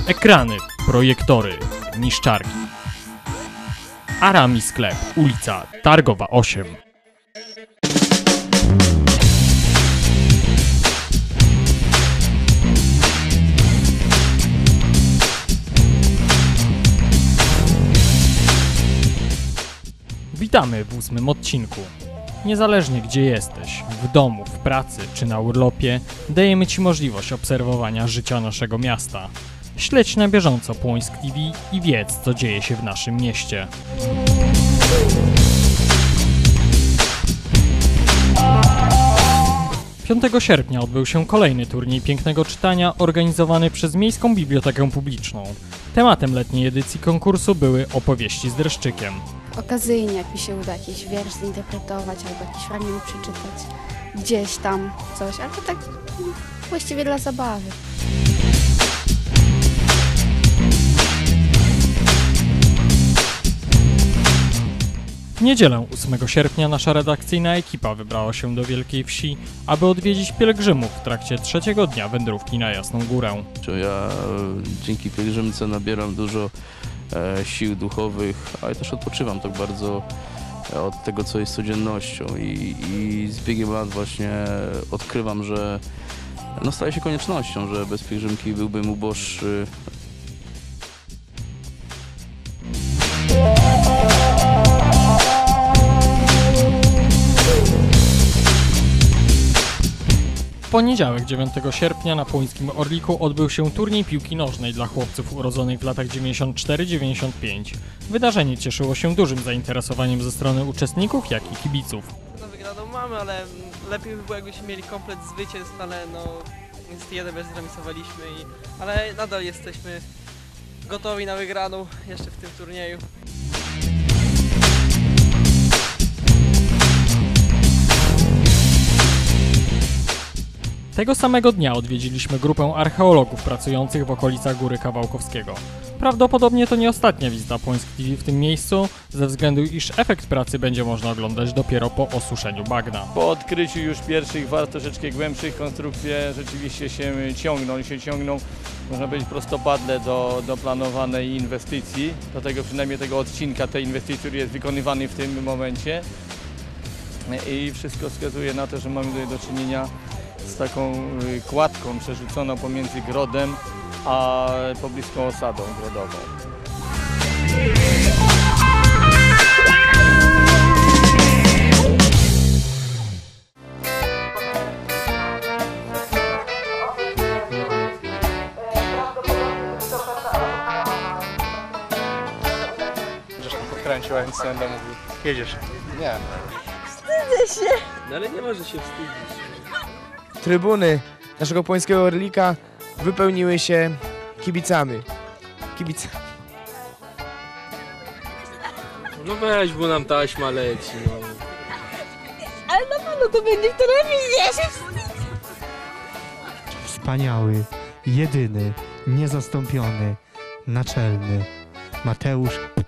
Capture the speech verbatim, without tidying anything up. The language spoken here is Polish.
Ekrany, projektory, niszczarki. Arami Sklep, ulica Targowa osiem. Witamy w ósmym odcinku. Niezależnie gdzie jesteś, w domu, w pracy czy na urlopie, dajemy Ci możliwość obserwowania życia naszego miasta. Śledź na bieżąco Płońsk T V i wiedz, co dzieje się w naszym mieście. piątego sierpnia odbył się kolejny turniej pięknego czytania organizowany przez Miejską Bibliotekę Publiczną. Tematem letniej edycji konkursu były opowieści z dreszczykiem. Okazyjnie, jak mi się uda jakiś wiersz zinterpretować albo jakiś fragment przeczytać, gdzieś tam coś, ale tak właściwie dla zabawy. W niedzielę ósmego sierpnia nasza redakcyjna ekipa wybrała się do Wielkiej Wsi, aby odwiedzić pielgrzymów w trakcie trzeciego dnia wędrówki na Jasną Górę. Ja dzięki pielgrzymce nabieram dużo e, sił duchowych, ale też odpoczywam tak bardzo od tego, co jest codziennością i, i z biegiem lat właśnie odkrywam, że no, staje się koniecznością, że bez pielgrzymki byłbym uboższy. W poniedziałek dziewiątego sierpnia na płońskim Orliku odbył się turniej piłki nożnej dla chłopców urodzonych w latach dziewięćdziesiąt cztery dziewięćdziesiąt pięć. Wydarzenie cieszyło się dużym zainteresowaniem ze strony uczestników, jak i kibiców. No wygraną mamy, ale lepiej by było, jakbyśmy mieli komplet zwycięstw, ale no niestety jeden mecz zremisowaliśmy, i, ale nadal jesteśmy gotowi na wygraną jeszcze w tym turnieju. Tego samego dnia odwiedziliśmy grupę archeologów pracujących w okolicach Góry Kawałkowskiego. Prawdopodobnie to nie ostatnia wizyta Płońsk T V w tym miejscu, ze względu iż efekt pracy będzie można oglądać dopiero po osuszeniu bagna. Po odkryciu już pierwszych warstw troszeczkę głębszych konstrukcje rzeczywiście się ciągną i się ciągną, można powiedzieć, prostopadle do, do planowanej inwestycji, do tego przynajmniej tego odcinka tej inwestycji, który jest wykonywany w tym momencie. I wszystko wskazuje na to, że mamy tutaj do czynienia z taką kładką przerzuconą pomiędzy grodem a pobliską osadą grodową. Zresztą podkręciła, nic nie będę mówił. Jedziesz? Nie. Wstydzę się! No ale nie może się wstydzić. Trybuny naszego płońskiego Orlika wypełniły się kibicami. Kibicami. No weź, bo nam taśma leci, no. Ale na pewno to będzie w telewizji, ja się wstydzę! Wspaniały, jedyny, niezastąpiony, naczelny Mateusz